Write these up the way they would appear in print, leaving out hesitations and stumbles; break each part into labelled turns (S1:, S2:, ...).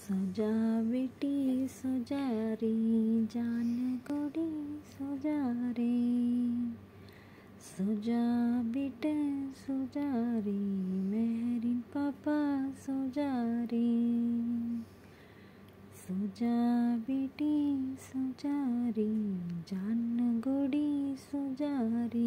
S1: सजा बेटी सजा रे जान गोरी सजा रे सजा बेटे सजा रे मेहरीन पापा सजा रे सजा बेटी सजा रे जान गोरी सजा रे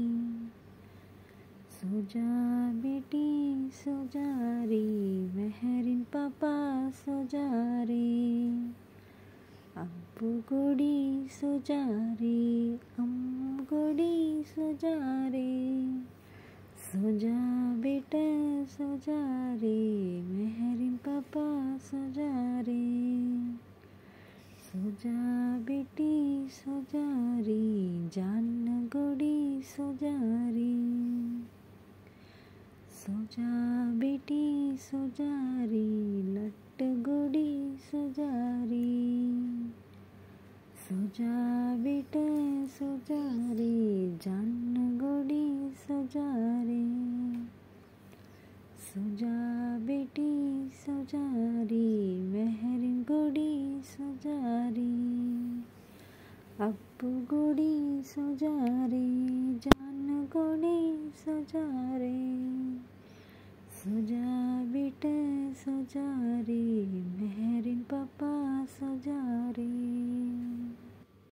S1: सजा बेटी सजा रे मेहरीन पापा सजा रे अब्बू गोड़ी सजा रे अम्मू गोड़ी सजा रे सजा बेटा सजा रे मेहरीन पापा सजा रे सजा बेटी सजा रे जान गोड़ी सजा रे सजा बेटी सजा रे लट गोड़ी सजा रे सजा बेटा सजा रे जान गोड़ी सजा रे सजा बेटी सजा रे मेहरीन गोड़ी सजा रे अब्बू गोड़ी सजा रे जान गोड़ी सजा रे सजा बेटा सजा रे मेहरीन पापा सजा रे।